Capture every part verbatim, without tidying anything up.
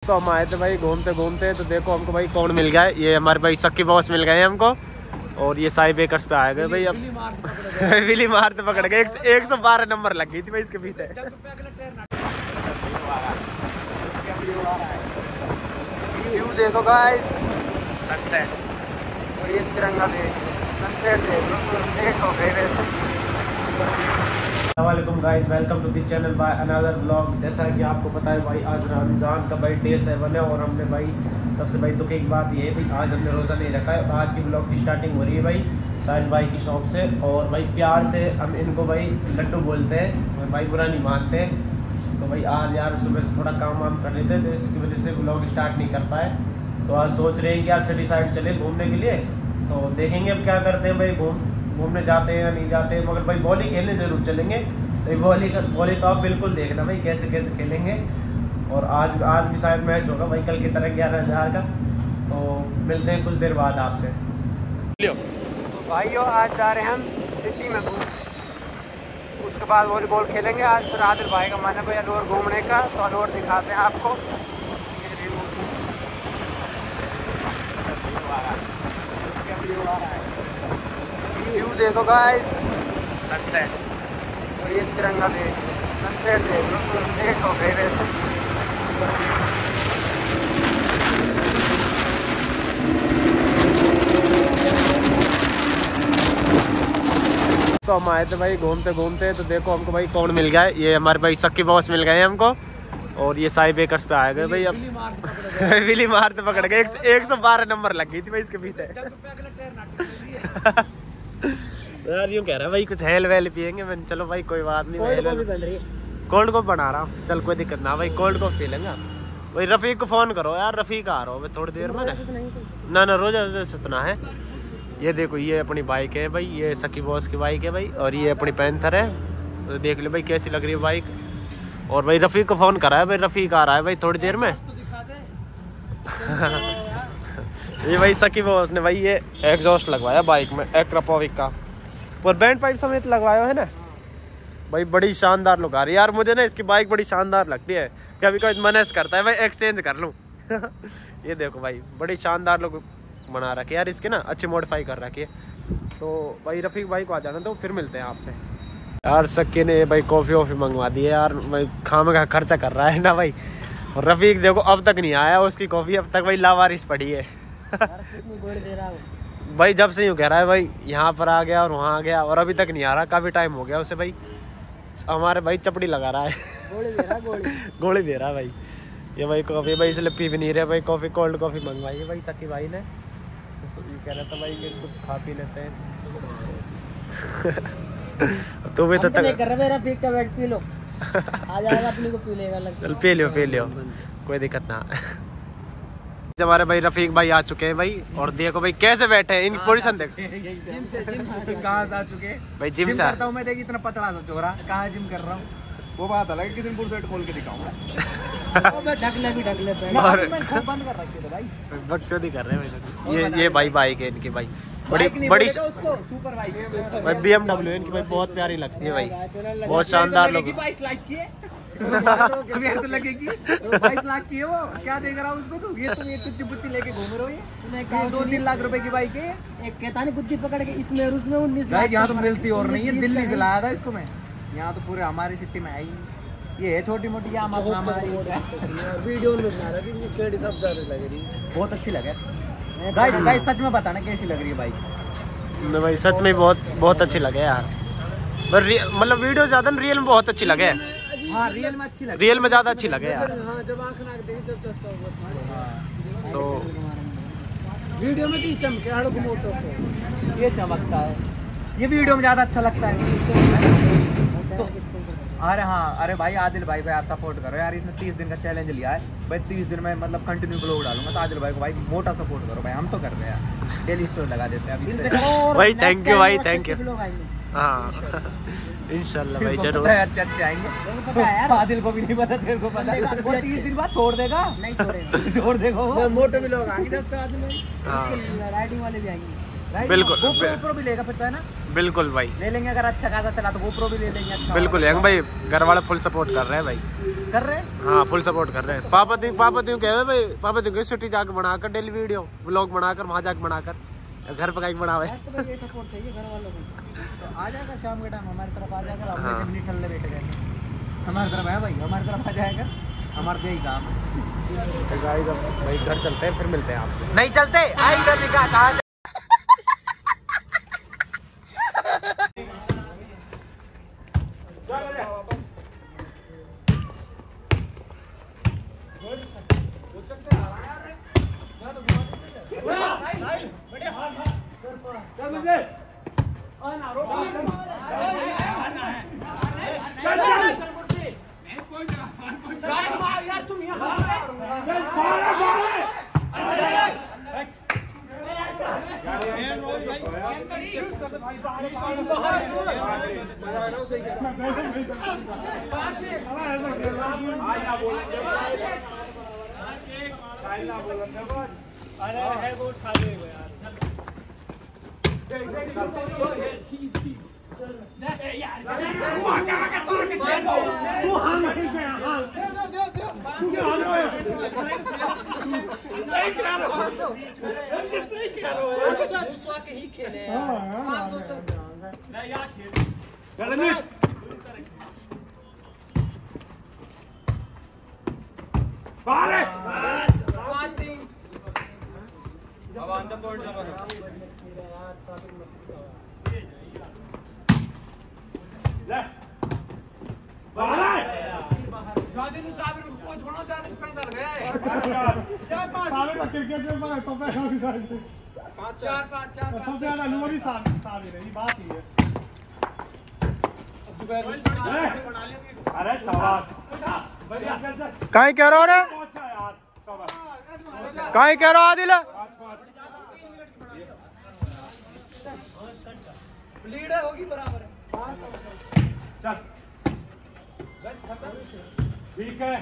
तो हम आए थे भाई घूमते घूमते, तो देखो हमको भाई कौन मिल गया है, ये हमारे भाई सक्की बॉस मिल गए हैं हमको। और ये साई बेकर्स पे आए गए भाई। अब विली मारते पकड़ गए, एक सौ बारह नंबर लग गई थी भाई इसके पीछे। व्यू देखो गाइस, सनसेट, और ये तिरंगा देख, सनसेट देखो, लेट हो गए वैसे। अस्सलामुअलैकुम guys, welcome to the channel by another blog. जैसा कि आपको पता है भाई, आज रमज़ान का भाई डे सेवन है, और हमने भाई सबसे भाई दुख की बात ये है भाई, आज हमने रोज़ा नहीं रखा है। आज की ब्लॉग की स्टार्टिंग हो रही है भाई साहिल भाई की शॉप से, और भाई प्यार से हम इनको भाई लड्डू बोलते हैं, और भाई बुरा नहीं मानते हैं। तो भाई आज यार सुबह से थोड़ा काम वाम कर रहे थे, तो इसकी वजह से ब्लॉग स्टार्ट नहीं कर पाए। तो आज सोच रहे हैं कि यार सिटी साइड चले घूमने के लिए, तो देखेंगे अब क्या करते हैं भाई, घूम घूमने जाते हैं या नहीं जाते हैं। मगर भाई वॉली खेलने ज़रूर चलेंगे। तो वॉली का वॉली तो आप बिल्कुल देखना भाई कैसे कैसे खेलेंगे। और आज आज भी शायद मैच होगा भाई कल की तरह ग्यारह हज़ार का। तो मिलते हैं कुछ देर बाद आपसे। तो भाइयों आज जा रहे हैं हम सिटी में घूम, उसके बाद वॉलीबॉल खेलेंगे। आज फिर आदिल भाई का मन है भाई अलोर घूमने का, तो अलोर दिखाते हैं आपको। व्यू देखो गाइस, सनसेट, और ये तिरंगा देख, सनसेट देखो, लेट हो गए वैसे। तो हम आए थे भाई घूमते घूमते, तो देखो हमको भाई कौन मिल गया है, ये हमारे भाई सक्की बॉस मिल गए हैं हमको। और ये साई बेकर्स पे आए गए भाई। अब विली मारते पकड़ गए, एक सौ बारह नंबर लग गई थी भाई इसके पीछे। यार यूँ कह रहा है भाई कुछ हेल वेल पियेंगे। मैंने चलो भाई कोई बात नहीं, कोल्ड कॉफ बना रहा हूँ, चल कोई दिक्कत ना भाई, कोल्ड कॉफ पी लेंगे भाई। रफ़ीक को फ़ोन करो यार, रफ़ीक आ रहा हो भाई थोड़ी देर में ना। ना रोज़ सुतना है। ये देखो ये अपनी बाइक है भाई, ये सक्की बॉस की बाइक है भाई, और ये अपनी पैंथर है। तो देख लो भाई कैसी लग रही है बाइक। और भाई रफ़ीक को फ़ोन करा है भाई, रफ़ीक आ रहा है भाई थोड़ी देर में। ये भाई सक्की बॉस ने भाई ये एग्जॉस्ट लगवाया बाइक में एक्रापोविक का, और बैंड पाइप समेत लगवाया है ना भाई। बड़ी शानदार लुक आ रही है यार, मुझे ना इसकी बाइक बड़ी शानदार लगती है। कभी कभी मन ऐसा करता है भाई एक्सचेंज कर लूँ। ये देखो भाई बड़ी शानदार लुक बना रखी है यार इसकी ना, अच्छी मॉडिफाई कर रखी है। तो भाई रफ़ीक भाई को आ जाना, तो फिर मिलते हैं आपसे। यार सक्की ने भाई कॉफ़ी वॉफ़ी मंगवा दी है यार, भाई खामे का खर्चा कर रहा है ना भाई। और रफ़ीक देखो अब तक नहीं आया, उसकी कॉफ़ी अब तक भाई लावारिस पड़ी है। भाई जब से यूँ कह रहा है भाई यहाँ पर आ गया और वहाँ आ गया, और अभी तक नहीं आ रहा, काफ़ी टाइम हो गया उसे भाई। हमारे भाई चपड़ी लगा रहा है, गोली दे रहा गोली गोली दे रहा भाई। ये भाई कॉफ़ी भाई इसलिए पी भी नहीं रहे भाई, कॉफ़ी कोल्ड कॉफ़ी मंगवाई है भाई सक्की भाई ने। तो ये कह रहा था भाई कि कुछ खा पी लेते हैं। तो भी तो तक नहीं कर रहा मेरा पी का वेट पी लो, आ जाएगा अपने को पी लेगा लग। चल पी लियो पी लियो, कोई दिक्कत ना। हमारे भाई रफ़ीक भाई आ चुके हैं भाई, और देखो भाई कैसे बैठे हैं, इनकी पोजीशन देख। जिम से जिम से कहाँ आ चुके भाई, जिम से करता हूँ मैं, देखिए इतना पतला सा चोरा कहाँ जिम कर रहा हूँ। वो बात अलग है, किसी दिन फुल सेट खोल के दिखाऊंगा। मैं ढकले भी ढकले पे मैं खूब बंद कर रखी है भाई, बकचोदी कर रहे हैं भाई। ये ये भाई बाइक है इनकी भाई, बड़ी बड़ी उसको सुपर बाइक भाई बी एम डब्ल्यू इनकी भाई, बहुत प्यारी लगती है भाई, बहुत शानदार लोग। बाईस लाख की है तो लगेगी, बाईस लाख की है वो, क्या देख रहा हूँ उसको तू। ये तुम ये कुत्ती बुत्ती लेके घूम रहे हो, ये दो तीन लाख रुपए की बाइक है। एक कहता नहीं कुत्ती पकड़ के इसमें और उसमें उन्नीस लाख। यहाँ तो मिलती और नहीं है, दिल्ली से लाया था इसको मैं, यहाँ तो पूरे हमारी सिटी में आई। ये है छोटी मोटी हमारी वीडियो में बना रहा है, बहुत अच्छी लगे गाइस। गाइस सच में बताना कैसी लग रही है बाइक। भाई सच में बहुत बहुत अच्छी लगे यार, मतलब वीडियो ज्यादा रियल में बहुत अच्छी लगे। हाँ रियल में अच्छी लगे, रियल में ज्यादा अच्छी लगे यार। हाँ जब आँख नाक देगी तब तो वीडियो में तो चमके हड़ो को मोटो से ये चमकता है, ये वीडियो में ज्यादा अच्छा लगता है। तो अरे हाँ अरे भाई आदिल भाई को यार सपोर्ट करो यार, इसने तीस दिन का चैलेंज लिया है भाई। तीस दिन में मतलब कंटिन्यू ब्लॉग डालूंगा, तो आदिल भाई को भाई मोटा सपोर्ट करो भाई, हम तो कर रहे हैं डेली स्टोरी लगा देते हैं भाई। थैंक यू भाई, थैंक यू। हाँ इंशाल्लाह भाई जरूर अच्छे अच्छे आएंगे। आदिल को भी नहीं पता, तेरे को पता है, वो तीस दिन बाद छोड़ देगा। नहीं छोड़ेगा, छोड़ देगा वो, मोटे भी लोग आएंगे जब तो आदिल भाई, राइडिंग वाले भी आएंगे। बिल्कुल गोप्रो भी लेगा फिर तो है ना। बिल्कुल भाई ले लेंगे अगर अच्छा खासा चला तो गोप्रो भी ले लेंगे। अच्छा बिल्कुल यंग भाई घर वाले फुल सपोर्ट कर रहे हैं भाई। कर रहे हैं हाँ फुल सपोर्ट कर रहे हैं। पापा दी पापा दी कह रहे भाई पापा दी सिटी जाकर बनाकर डेली वीडियो व्लॉग बनाकर वहाँ जाकर बनाकर घर पे कहीं बनावे। तो भाई ये सपोर्ट चाहिए घर वालों को। तो आ जाएगा शाम के टाइम हमारी तरफ आ जाएगा। हम हाँ। से भी ठल्ले बैठ गए हमारी तरफ है भाई हमारी तरफ आ जाएगा हमारे यही काम। तो गाइस अब भाई घर चलते हैं फिर मिलते हैं आपसे। नहीं चलते आई इधर निकाह कहा अरे सवाल कहीं कह रहा रे कहीं कह रहा आदिल लीड होगी बराबर चल ठीक है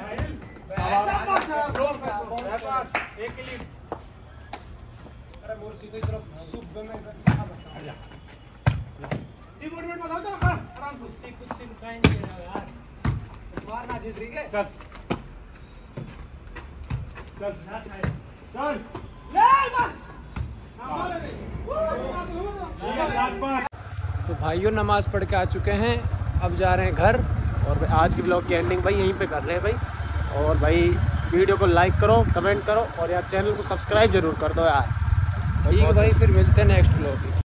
एक लीड। अरे मोर सीधे तरफ सूप में आजा एक मिनट बताओ तो आराम से कुछ कुछ सिम खाएंगे यार मारना दे ठीक है। चल चल चल ले मार तो भाइयों नमाज पढ़ के आ चुके हैं अब जा रहे हैं घर। और आज की ब्लॉग की एंडिंग भाई यहीं पे कर रहे हैं भाई। और भाई वीडियो को लाइक करो कमेंट करो और यार चैनल को सब्सक्राइब जरूर कर दो यार। ठीक है भाई फिर मिलते हैं नेक्स्ट ब्लॉग में।